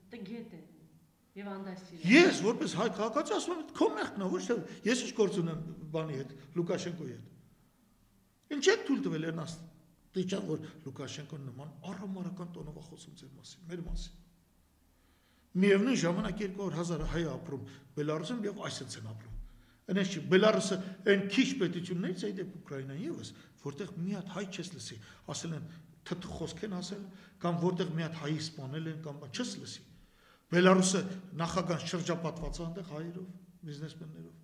տգետ է եւ անդասիր։ Ես որպես հայ քաղաքացի ասում եմ, քո մեղքն է, ոչ թե ես ինչ գործ ունեմ բանի հետ, Լուկաշենկոյի հետ։ Ինչ եք թույլ տվել Էրնաստ Տիչան, որ Լուկաշենկոն նման առհամարական տոնով է խոսում ձեր մասին, մեր մասին։ Միևնույն ժամանակ 200,000 հայ ապրում Բելարուսում եւ այսպես են ապրում։ Այնպես չի, Բելարուսը այն քիչ պետություններից է դեպ Ուկրաինան եւս, որտեղ մի հատ հայ չես լսի, ասել են թթ խոսք են ասել, կամ որտեղ մի հատ հայի սպանել են, կամ չես լսի։ Բելարուսը նախագահ շրջապատված է այնտեղ հայերով, բիզնեսմեններով։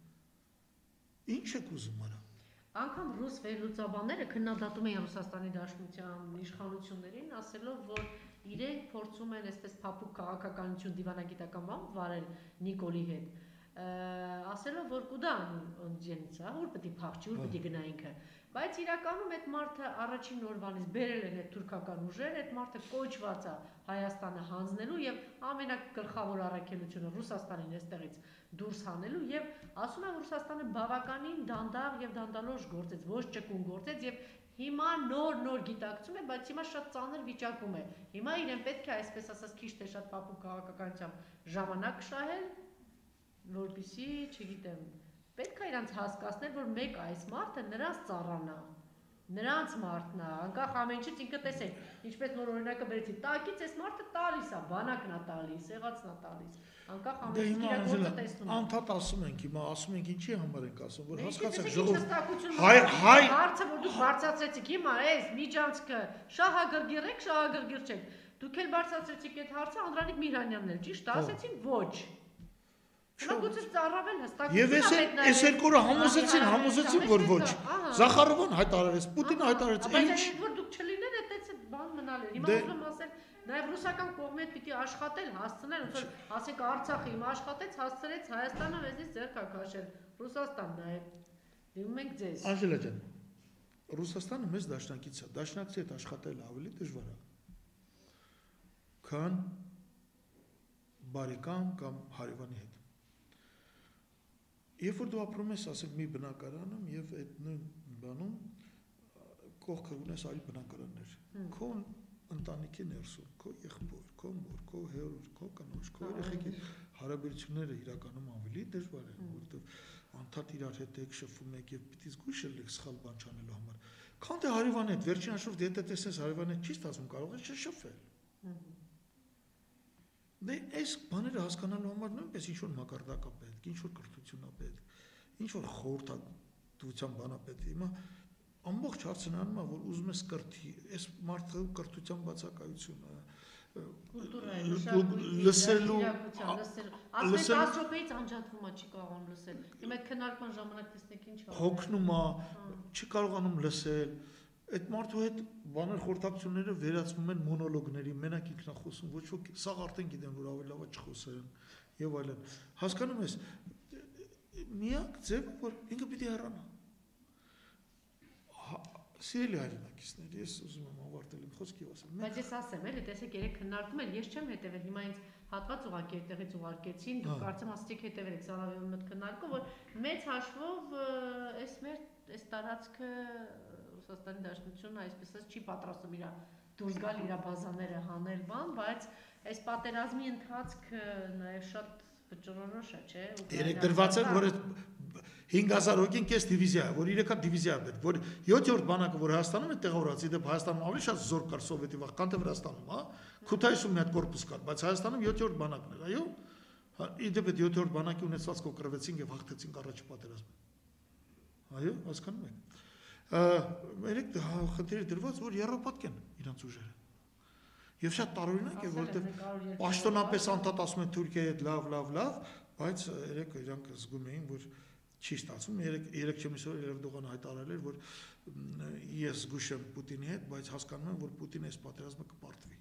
Ինչ եք ուզում արա։ Անգամ ռուս վերլուծաբանները քննադատում են Ռուսաստանի Դաշնության իշխանություններին, ասելով, որ իրենք փորձում են այսպես փափուկ քաղաքականություն դիվանագիտական բան վարել Նիկոլի հետ, ասելով, որ կուդա դենիցա, որ պետք է փախչի, որ պետք է գնա ինքը, բայց իրականում այդ մարդը առաջին օրվանից բերել են այդ թուրքական ուժեր, այդ մարդը կոչված է Հայաստանը հանձնելու եւ ամենագլխավոր առաքելությունը Ռուսաստանին այստեղից դուրս հանելու եւ ասում են Ռուսաստանը բավականին դանդաղ եւ դանդալոշ գործեց, ոչ ճկուն գործեց եւ հիմա նոր գիտակցում է, բայց հիմա շատ ծանր վիճակում է։ Հիմա իրեն պետք է այսպես ասած քիչ թե շատ փափուկ քաղաքականությամբ ժամանակ շահել, որպեսզի, չգիտեմ, պետք է իրանց հասկացնել, որ մեկ այս մարդը նրանց ծառան է, նրանց մարդն է, անկախ ամեն ինչից ինքը տեսեք, ինչպես որ օրինակը բերեցի, տակից այս մարդը տալիս է, բանակն է տալիս, եղածն է տալիս, անկախ ամեն ինչից իր գործը տեսնում է։ Անդադ ասում ենք հիմա, ասում ենք ինչի համար ենք ասում, որ հասկացեք ժողովուրդ հարցը, որ դուք բարձրացրեցիք հիմա, այս միջանցքը շահագրգիռ եք, շահագրգիռ չեք, դուք էլ բարձրացրեցիք այդ հարցը, Անդրանիկ Միրանյանն էլ ճիշտ է, ասեցին ոչ։ Գուցե ծառավել հստակ։ Եվ այս երկու օրը համոզեցին, որ ոչ։ Զախարովն հայտարարեց, Պուտինը հայտարարեց, ինչ որ դուք չլիներ, այդպես բան մնալ էր։ Հիմա ուզում ասել, նաև ռուսական կողմի հետ պիտի աշխատել, հասցնել, ոնց որ ասենք Արցախը հիմա աշխատեց, հասցրեց Հայաստանը մեզնից ձեռք քաշել։ Ռուսաստանն է, դիմում ենք ձեզ։ Անժելա ջան, Ռուսաստանը մեծ դաշնակից է, դաշնակցի հետ աշխատելը ավելի դժվար է, քան բարեկամ կամ հարևանի հետ։ Երբ որ դու ապրում ես, ասենք, մի բնակարանում եւ այդ նույն բանում կողքը ունես այլ բնակարաններ, քո ընտանիքի ներսում, քո եղբոր, քո մոր, քո հերոս, քո կնոջ, քո երեխեքի հարաբերությունները իրականում ավելի դժվար են, որովհետեւ անդադ իրար հետ եք շփվում եք եւ պիտի զգուշել եք սխալ բան չանելու համար։ Քան թե հարևան հետ, վերջին հաշվով եթե տեսնես հարևան հետ չի ստացվում, կարող ես չշփվել։ Դե այս բաները հասկանալու համար նույնպես ինչ-որ մակարդակ է պետք, ինչ-որ կրթություն է պետք, ինչ-որ խորհրդատվության բան է պետք։ Հիմա ամբողջ հարցն անում է, որ ուզում ես կրթի, այս մարդու կրթության բացակայությունը, լսելու, ասենք 10 րոպեից անջատվում է, չի կարողանում լսել։ Հիմա այդ քննարկման ժամանակ տեսնեք ինչ է։ Հոգնում է, չի կարողանում լսել։ Այդ մարդու հետ բաներ խորհրդակցությունները վերածվում են մոնոլոգների, մենակ ինքն է խոսում, ոչ ոք, սա արդեն գիտեն, որ ավելի լավ է չխոսեն եւ այլն։ Հասկանում ես, միակ ձևը, որ ինքը պիտի հեռանա։ Սիրելի հայրենակիցներ, ես ուզում եմ ավարտել իմ խոսքի ասել։ Բայց ես ասեմ, էլի, տեսեք, երեք քննարկում են, ես չեմ հետևել, հիմա ինձ հատված ուղղակի այդտեղից ուղարկեցին, դուք կարծեմ ասեցիք հետևել եք Սարավյանի մոտ քննարկում, որ մեծ հաշվով այս մեր այս տարածքը Ռուսաստանի Դաշնությունը այսպես չի պատրաստում իր դուրս գալ իր բազաները հանել բան, բայց այս պատերազմի ընթացքը նաև շատ վճռորոշ է, չէ՞։ Երեք դրված է, որ 5000 հոգին կես դիվիզիա է, որ 3 դիվիզիա է պետք, որ 7-րդ բանակը, որ Հայաստանում է տեղավորած, իդեպ Հայաստանում ավելի շատ զորք կար սովետի վաղ, քան թե Վրաստանում, հա։ Քութայիսում մի հատ կորպուս կար, բայց Հայաստանում 7-րդ բանակն էր, այո։ Իդեպ այդ 7-րդ բանակի ունեցվածքով կռվեցին եւ հաղթեցին առաջի պատերազմը։ Այո, հասկանում եք։ Երեք խնդիրը դրված, որ Եվրոպատկեն իրանց ուժերը։ Եվ շատ տարօրինակ է, որովհետև պաշտոնապես անդադ ասում են Թուրքիայի հետ լավ, բայց երեք իրանք զգում էին, որ չի ստացվում։ Երեք չեմիսոր Էրդողանը հայտարարել էր, որ ես զգուշ եմ Պուտինի հետ, բայց հասկանում եմ, որ Պուտինը այս պատերազմը կպարտվի։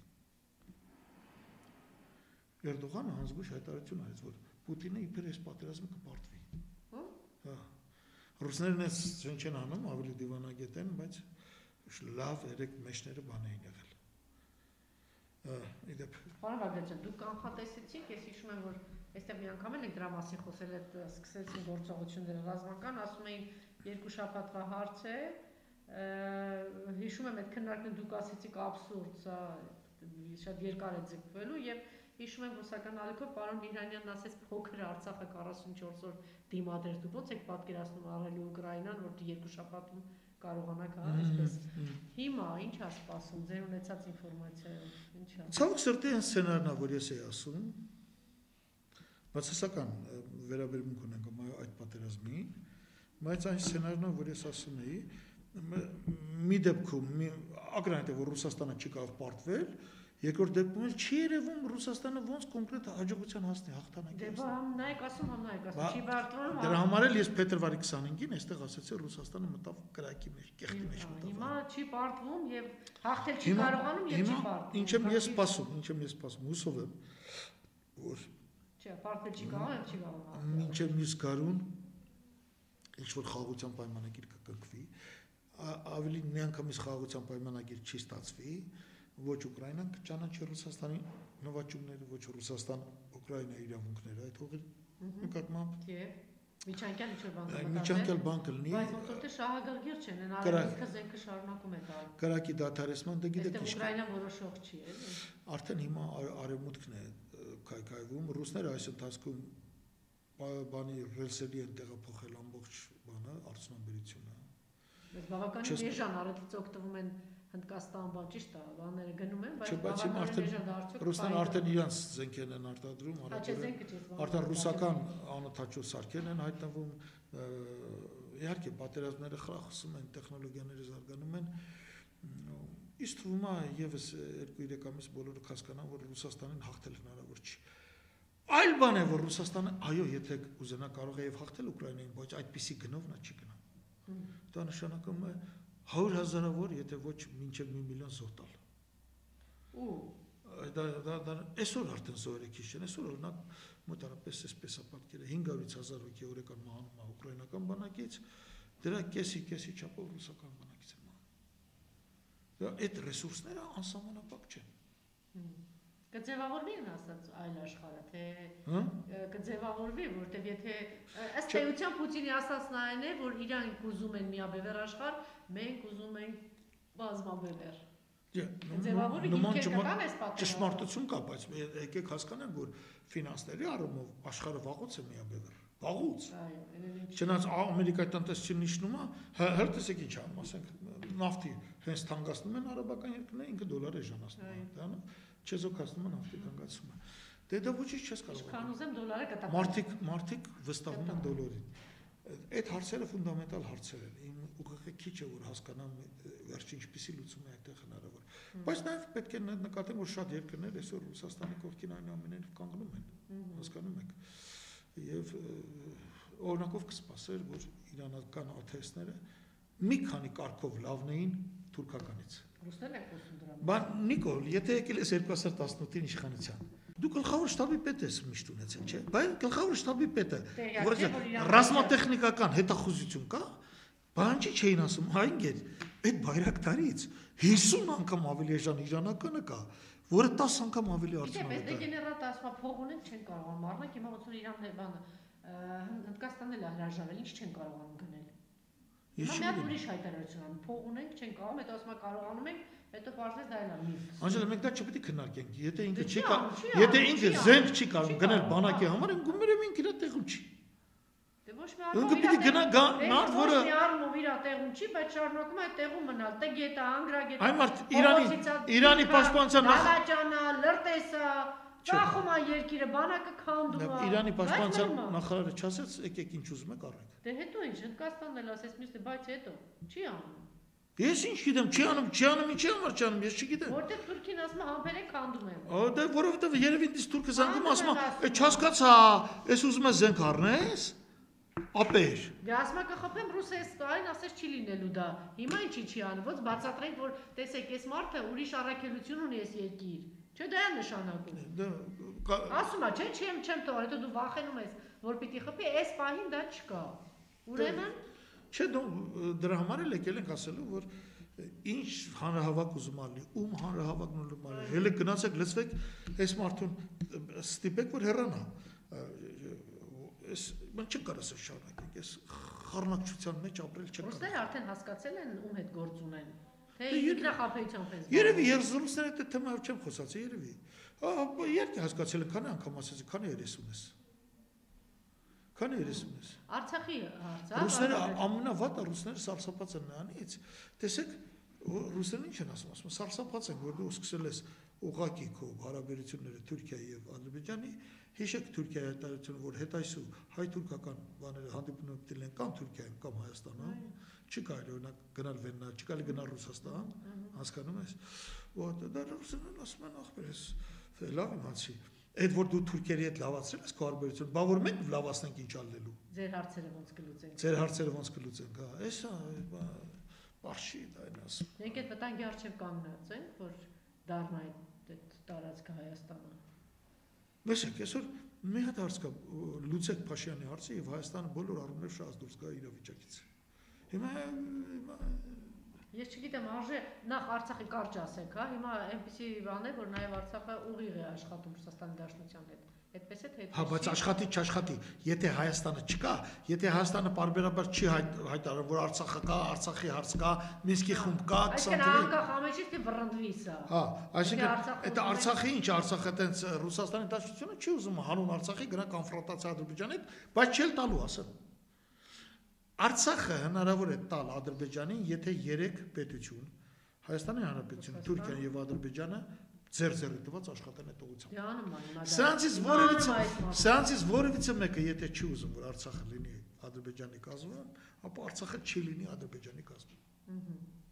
Էրդողանը հանզգուշ հայտարարություն արեց, որ Պուտինը իբր այս պատերազմը կպարտվի։ Հա։ Ռուսներն այս չեն անում, ավելի դիվանագետ են, բայց լավ երեք մեջները բան էին եղել։ Իդեպ։ Պարոն Բագրատյան, դուք կանխատեսեցիք, ես հիշում եմ, որ այստեղ մի անգամ էլ եք դրա մասին խոսել, այդ սկսեցին գործողությունները ռազմական, ասում էին 2 շաբաթվա հարց է, հիշում եմ այդ քննարկները դուք ասեցիք աբսուրդ, սա շատ երկար է ձգվելու եւ Հիշում եմ ռուսական ալիքով պարոն Իրանյանն ասեց փոքր Արցախը 44 օր դիմադրել, դուք ո՞նց եք պատկերացնում առելու Ուկրաինան, որ դու 2 շաբաթում կարողանաք, հա, այսպես։ Հիմա ի՞նչ է սպասում, ձեր ունեցած ինֆորմացիայով, ի՞նչ է։ Ցավոք սրտի այն սցենարն է, որ ես էի ասում, բացասական վերաբերմունք ունենք այդ պատերազմին, բայց այն սցենարն է, որ ես ասում էի, մի դեպքում ակրանք է, որ Ռուսաստանը չի կարող պարտվել, երկրորդ դեպքում չի երևում Ռուսաստանը ոնց կոնկրետ հաջողության հասնի հաղթանակի։ Դե նայեք ասում, չի բարդրոնում։ Դրա համար էլ ես փետրվարի 25-ին այստեղ ասացի Ռուսաստանը մտավ կրակի մեջ, կեղտի մեջ մտավ։ Հիմա չի պարտվում եւ հաղթել չի կարողանում եւ չի պարտվում։ Ինչ եմ ես սպասում, հուսով եմ, որ չէ, պարտվել չի կարող, չի կարող։ Մինչև մյուս գարուն ինչ որ խաղաղության պայմանագիր կկնքվի, ավելի միանգամից խաղաղության պայմանագիր չի ստացվի, ոչ Ուկրաինան կճանաչի Ռուսաստանի նվաճումները, ոչ Ռուսաստան Ուկրաինա իրավունքները, այդ հողի նկատմամբ։ Միջանկյալ բան կլինի։ Բայց ոնց որ շահագրգիռ չեն, են արևելքը զենքը շարունակում է տալ։ Կրակի դադարեցման դե գիտեք ինչ։ Ուկրաինան որոշող չի, էլի։ Արդեն հիմա արևմուտքն է քայքայվում, ռուսները այս ընթացքում բանի ռելսերի են տեղափոխել ամբողջ բանը, արդյունաբերությունը։ Բայց բավականին էժան առիթից օգտվում են Հնդկաստան, բան ճիշտ է, բաները գնում են, բայց բավականին էժան արդյոք։ Ռուսները արդեն իրանց զենքերն են արտադրում, արդեն ռուսական անօթաչու սարքերն են հայտնվում, իհարկե պատերազմները խրախուսում են, տեխնոլոգիաները զարգանում են, իսկ թվում է եւս 2-3 ամիս բոլորը հասկանան, որ Ռուսաստանին հաղթել հնարավոր չի։ Այլ բան է, որ Ռուսաստանը, այո, եթե ուզենա կարող է եւ հաղթել Ուկրաինային, բայց այդպիսի գնով նա չի գնա։ Դա նշանակում է 100,000-ավոր, եթե ոչ մինչև 1 միլիոն զոհ տալ։ Դա այսօր արդեն զոհերը քիչ են, այսօր օրինակ մոտարապես էսպես է պատկերը 500-ից 1000 հոգի օրական մահանում է ուկրաինական բանակից, դրա կեսի չափով ռուսական բանակից է մահանում։ Այդ ռեսուրսները անսահմանափակ չեն։ Կձևավորվի ասած այլ աշխարհը, թե կձևավորվի, որտեվ եթե ըստ էության Պուտինի ասածն այն է, որ իրանք ուզում են միաբևեռ աշխարհ, մենք ուզում ենք բազմաբևեռ։ Նման ճշմարտություն կա, բայց եկեք հասկանանք, որ ֆինանսների առումով աշխարհը վաղուց է միաբևեռ։ Վաղուց։ Չնայած Ամերիկայի տնտեսությունն իջնում է, հերթեսեք ինչ անում, ասենք նավթի հենց թանկացնում են արաբական երկրները, ինքը դոլար է ժանացնում, դա չեզոքացնում են նավթի թանկացումը։ Դե դա ոչինչ չես կարող։ Ինչքան ուզեմ դոլարը կտակնի։ Մարդիկ վստահում են դոլարին։ Այդ հարցերը ֆունդամենտալ հարցեր են։ Իմ ուղղակի քիչ է որ հասկանամ վերջին ինչպեսի լուծում է այդտեղ հնարավոր։ Բայց նաև պետք է նկատեմ, որ շատ երկրներ այսօր Ռուսաստանի կողքին այնուամենայնիվ կանգնում են, հասկանում եք։ Եվ օրինակով կսպասեր, որ իրանական ԱԹՍ-ները մի քանի կարգով լավն էին թուրքականից։ Ռուսներն են խոսում դրա մասին։ Բան Նիկոլ, եթե եկել ես 2018-ին իշխանության, դու գլխավոր շտաբի պետ ես միշտ ունեցել, չէ՞։ Բայց գլխավոր շտաբի պետը, որ ռազմատեխնիկական հետախուզություն կա, բան չի չէին ասում, հայնգեր, այդ բայրակտարից 50 անգամ ավելի էժան իրանականը կա, որը 10 անգամ ավելի արդյունավետ է։ Դե դեգեներատ ասма փող ունեն չեն կարողանում առնել, հիմա ոնց որ Իրանն է բանը Հնդկաստանն էլ հրաժարվել, ինչ չեն կարողանում գնել։ Հիմա մի հատ ուրիշ հայտարարություն անում, փող ունենք, չեն կարող, հետո ասма կարողանում ենք, հետո պարզվեց դա էլ է միֆ։ Անջել, մենք դա չպետք է քննարկենք, եթե ինքը զենք չի կարող գնել բանակի համար, գումերը ինքը իր տեղում չի։ Դե ոչ մի առումով իր տեղում չի, բայց շարունակում է այդ տեղում մնալ, տե գետա, անգրագետա։ Այն մարդ Իրանի պաշտպանության Նալաճանա, լրտեսա, ծախում է երկիրը, բանակը քանդում է։ Իրանի պաշտպանության նախարարը չասեց, եկեք ինչ ուզում եք արեք։ Դե հետո ինչ, Հնդկաստանն էլ ասեց մյուսը, բայց հետո չի անում։ Ես ինչ գիտեմ, չի անում, ինչի համար չի անում, ես չգիտեմ։ Որտեղ Թուրքին ասում է համբերեք քանդում են։ Դե որովհետև երևի ինձ թուրքը զանգում ասում է, չհասկացա, ես ուզում եմ զենք առնես, ապեր։ Դե ասում է կխփեմ Ռուսաստանին, ասես չի լինելու դա։ Հիմա ինչի չի անում, ոնց բացատրենք, որ տեսեք, այս մարդը ուրիշ առաքելություն ունի այս երկիր։ Չէ՞ դա է նշանակում։ Ասում է, չէ, չեմ թողել, հետո դու վախենում ես, որ պիտի խփի, այս պահին դա չկա։ Ուրեմն Չէ, դրա համար էլ եկել ենք ասելու, որ ինչ հանրահավաք ուզում ալի, ում հանրահավաքն ուզում ալի, հելը գնացեք լծվեք, այս մարդուն ստիպեք, որ հեռանա, չեք կարաս շարունակենք, ես խառնակցության մեջ ապրել չեք կարող։ Ռուսները արդեն հասկացել են ում հետ գործ ունեն, ինքնախապեյությամբ ես։ Երևի երզրուսները այդ թեմայով չեմ խոսած, երևի։ Երկի հասկացել են, քանի անգամ ասեցի, քանի 30 ես։ Քանի 30 ես։ Արցախի հարցը։ Ռուսները ամենավատը ռուսները սարսափած են նրանից։ Տեսեք, ռուսերն ինչ են ասում, սարսափած են, որ դու սկսել ես ուղղակի քո հարաբերությունները Թուրքիայի եւ Ադրբեջանի, հիշեք Թուրքիայի հայտարարությունը, որ հետայսու հայ-թուրքական բաները հանդիպում են կամ Թուրքիայում կամ Հայաստանում, չի կարելի օրինակ գնալ Վեննա, չի կարելի գնալ Ռուսաստան, հասկանում ես։ Ոտ դա ռուսերն ասում են ախպերս, լավ իմացի։ Այդ որ դու Թուրքիայի հետ լավացրել ես քո հարաբերությունը, բա որ մենք լավացնենք ինչ ալնելու։ Ձեր հարցերը ոնց կլուծենք։ Ձեր հարցերը ոնց կլուծենք, հա, էսա բախշի դա են ասում։ Մենք այդ վտանգի առջև կանգնած ենք, որ դառնա այդ տարածքը Հայաստանը։ Տեսեք, այսօր մի հատ հարց կա, լուծեք Փաշյանի հարցը եւ Հայաստանը բոլոր առումներով շատ դուրս գա իրավիճակից։ Հիմա Ես չգիտեմ, արժե նախ Արցախի կարճ ասեք, հա, հիմա այնպեսի բան է, որ նաև Արցախը ուղիղ է աշխատում Ռուսաստանի Դաշնության հետ։ Այդպես է թե հա, բայց աշխատի չաշխատի, եթե Հայաստանը չկա, եթե Հայաստանը պարբերաբար չի հայտարարում, որ Արցախը կա, Արցախի հարց կա, Մինսկի խումբ կա, 20 Այսինքն անկախ ամենից թե վռնդվի սա։ Հա, այսինքն այդ Արցախի ինչ, Արցախը տենց Ռուսաստանի Դաշնությունը չի ուզում հանուն Արցախի գնա կոնֆրոնտացիա Ադրբեջանի հետ, բայց չել տալու ասեմ։ Արցախը հնարավոր է տալ Ադրբեջանին, եթե 3 պետություն, Հայաստանի Հանրապետությունը, Թուրքիան եւ Ադրբեջանը ձեր տված աշխատեն այդ ուղղությամբ։ Սրանցից որևիցե մեկը եթե չի ուզում, որ Արցախը լինի Ադրբեջանի կազմում, ապա Արցախը չի լինի Ադրբեջանի կազմում։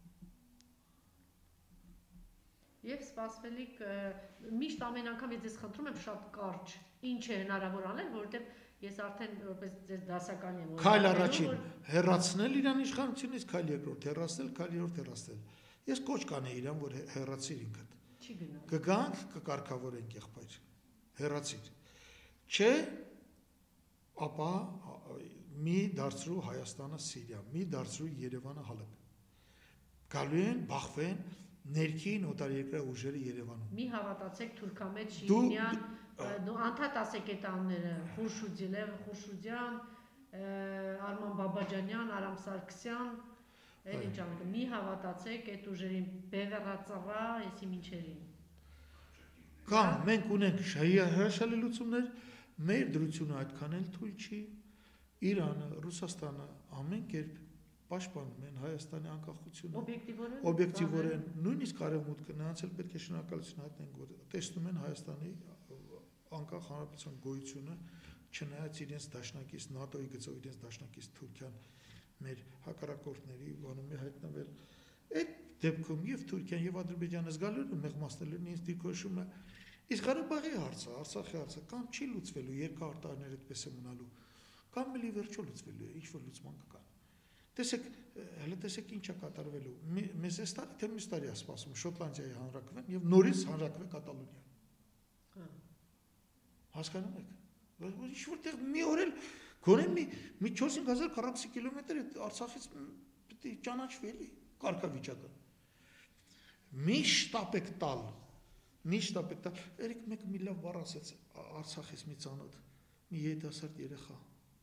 Եվ սպասվելիք միշտ ամեն անգամ ես ձեզ խնդրում եմ շատ կարճ ինչ է հնարավոր անել, որովհետեւ ես արդեն որպես ձեր դասական եմ։ Քայլ առաջին հեռացնել իրան իշխանությունից, քայլ երկրորդ հեռացնել, քայլ երրորդ հեռացնել։ Ես կոչ կանեի իրան, որ հեռացիր ինքդ։ Չի գնա։ Կգանք, կկարգավորենք եղբայր։ Հեռացիր։ Չէ, ապա մի դարձրու Հայաստանը Սիրիա, մի դարձրու Երևանը Հալեբ։ Գալու են, բախվեն ներքին օտարերկրյա ուժերը Երևանում։ Մի հավատացեք թուրքամետ Շիրինյան, դու անդադ ասեք այդ անունները, Խուրշուդյան, Արման Բաբաջանյան, Արամ Սարգսյան, այդ ինչ անունը, մի հավատացեք այդ ուժերին, Բևեռածավա, եսի մինչերին։ Կամ մենք ունենք հրաշալի լուծումներ, մեր դրությունը այդքան էլ թույլ չի, Իրանը, Ռուսաստանը ամեն կերպ պաշտպանում են Հայաստանի անկախությունը, օբյեկտիվորեն, նույնիսկ արևմուտքը նրանց էլ պետք է շնորհակալություն հայտնենք, որ տեսնում են Հայաստանի անկախ հանրապետության գոյությունը, չնայած իրենց դաշնակից ՆԱՏՕ-ի գծով իրենց դաշնակից Թուրքիան մեր հակառակորդների բանում է հայտնվել։ Այդ դեպքում եւ Թուրքիան եւ Ադրբեջանը զգալու են մեղմացնելու ինձ դիրքորոշում է։ Իսկ Ղարաբաղի հարցը, Արցախի հարցը կամ չի լուծվելու երկար տարիներ այդպես է մնալու, կամ էլի վերջո լուծվելու է, ինչ որ լուծման կգա։ Տեսեք, հələ տեսեք ինչ է կատարվելու։ Մեզ այս տարի թե մյուս տարի է սպասում Շոտլանդիայի հանրակրվեն եւ նորից հանրակրվե Կատալոնիա։ Հասկանում եք։ Ինչ որտեղ մի օր էլ գոնե մի 4-5000 քառակուսի կիլոմետր է Արցախից պետք է ճանաչվի էլի կարգավիճակը։ Մի շտապ տալ։ Երեք մեկը մի լավ բառ ասեց Արցախից մի ծանոթ, մի երիտասարդ երեխա։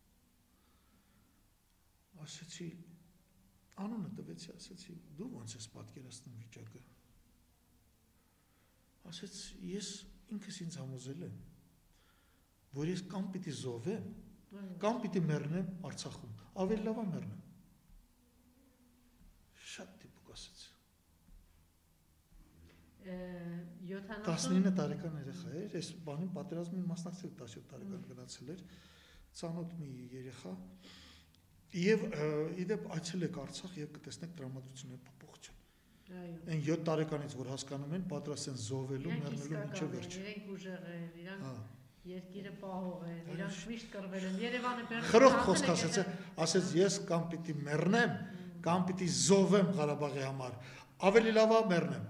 Ասեցի, անունը տվեցի, ասեցի, դու ոնց ես պատկերացնում վիճակը։ Ասեց, ես ինքս ինձ համոզել եմ, որ ես կամ պիտի զոհվեմ, կամ պիտի մեռնեմ Արցախում, ավելի լավ է մեռնեմ։ Շատ դիպուկ ասեց։ 19 տարեկան երեխա էր, այս բանին պատերազմին մասնակցել 17 տարեկան գնացել էր, ծանոթ մի երեխա, եւ իդեպ այցելեք Արցախ եւ կտեսնեք տրամադրությունների փոփոխություն։ Այն 7 տարեկանից որ հասկանում են, պատրաստ են զոհվելու, մեռնելու մինչեւ վերջ։ Իրենք ուժեղ են, իրանք երկիրը պահող են, իրանք միշտ կռվել են։ Երևանը բերել։ Խրոխտ խոսք ասեց ես կամ պիտի մեռնեմ, կամ պիտի զոհվեմ Ղարաբաղի համար, ավելի լավ է մեռնեմ։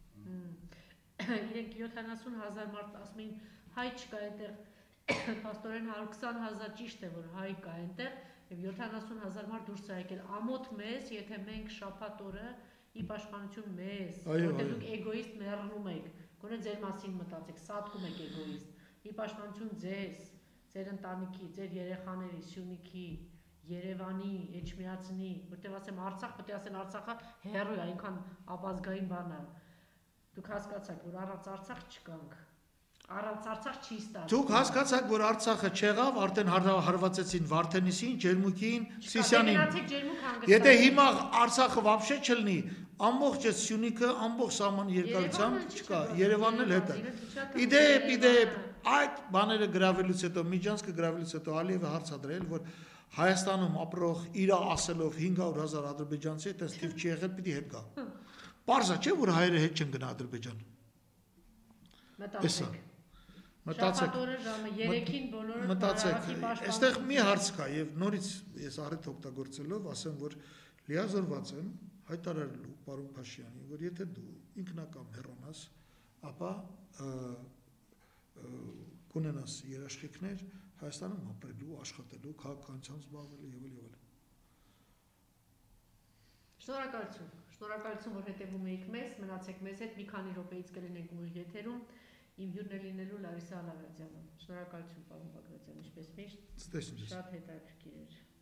Իրենք 70000 մարդ ասում են հայ չկա այնտեղ, փաստորեն 120,000 ճիշտ է որ հայ կա այնտեղ եւ 70000 մարդ դուրս է եկել ամոթ մեզ, եթե մենք շաբաթ օրը ի պաշտպանություն մեզ, որտեղ դուք էգոիստ մեռնում եք, գոնե ձեր մասին մտածեք, սատկում եք էգոիստ, ի պաշտպանություն ձեզ, ձեր ընտանիքի, ձեր երեխաների, Սյունիքի, Երևանի, Էջմիածնի, որտեղ ասեմ Արցախ, պետք է ասեն Արցախը հեռու է, այնքան ապազգային բան է։ Դուք հասկացաք, որ առանց Արցախ չկանք։ Առանց Արցախ չի ստացվում։ Դուք հասկացաք, որ Արցախը չեղավ, արդեն հարվածեցին Վարդենիսին, Ջերմուկին, Սիսյանին։ Եթե հիմա Արցախը вообще չլինի, ամբողջ այս Սյունիքը, ամբողջ սահմանի երկարությամբ չկա, Երևանն էլ հետ է։ Իդեպ այդ բաները գրավելուց հետո, Միջանցքը գրավելուց հետո Ալիևը հարց ա դրել, որ Հայաստանում ապրող իր ասելով 500,000 ադրբեջանցի այդ թիվ չի եղել, պիտի հետ գա։ Պարզ է, չէ՞ որ հայերը հետ չեն գնա Ադրբեջան։ Մտածեք։ Մտածեք, այստեղ մի հարց կա եւ նորից ես առիթ օգտագործելով ասեմ, որ լիազորված եմ հայտարարելու պարոն Փաշինյանին, որ եթե դու ինքնակամ հեռանաս, ապա կունենաս երաշխիքներ Հայաստանում ապրելու, աշխատելու, քաղաքականությամբ զբաղվելու եւ այլն։ Շնորհակալություն, որ հետևում եք մեզ, մնացեք մեզ հետ, մի քանի րոպեից կլինենք ուղիղ եթերում։ Իմ հյուրն է լինելու Լարիսա Ալավերդյանը։ Շնորհակալություն, պարոն Բագրատյան, ինչպես միշտ։ Շատ հետաքրքիր էր։